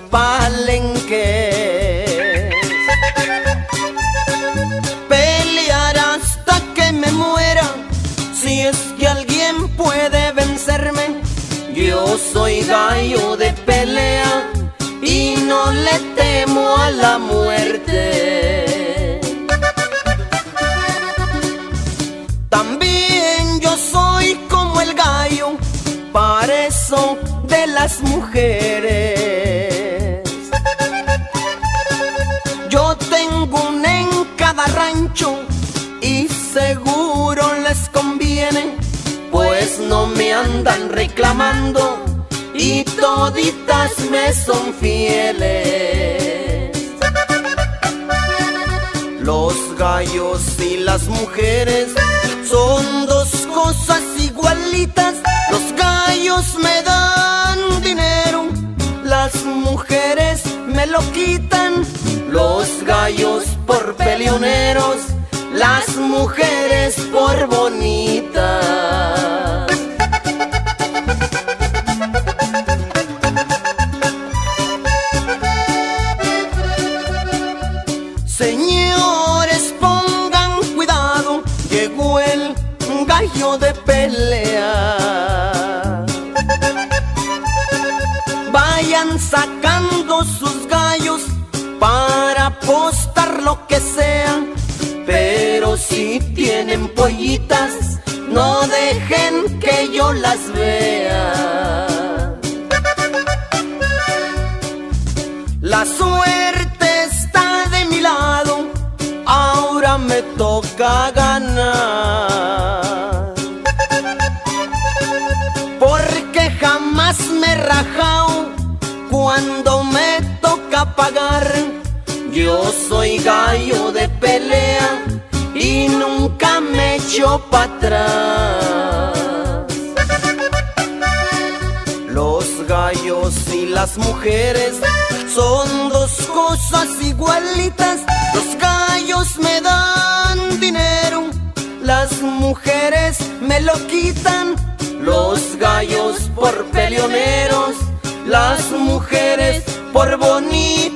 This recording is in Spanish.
palenques. Pelear hasta que me muera, si es que alguien puede vencerme. Yo soy gallo de pelea y no le temo a la muerte. También yo soy como el gallo, parezo de las mujeres. Yo tengo una en cada rancho y seguro les conviene, pues no me andan reclamando y toditas me son fieles. Los gallos y las mujeres son dos cosas igualitas. Los gallos me dan dinero, las mujeres me lo quitan. Los gallos por peleoneros, las mujeres por bonitas. Señores, pongan cuidado, llegó el gallo de pelea. Vayan sacando sus gallos para apostar lo que sea, pero si tienen pollitas, no dejen que yo las vea. La suerte está de mi lado, ahora me toca ganar, porque jamás me he rajado cuando me toca pagar. Yo soy gallo de pelea y nunca me echo para atrás. Los gallos y las mujeres son dos cosas igualitas. Los gallos me dan dinero, las mujeres me lo quitan. Los gallos por peleoneros, las mujeres por bonitas.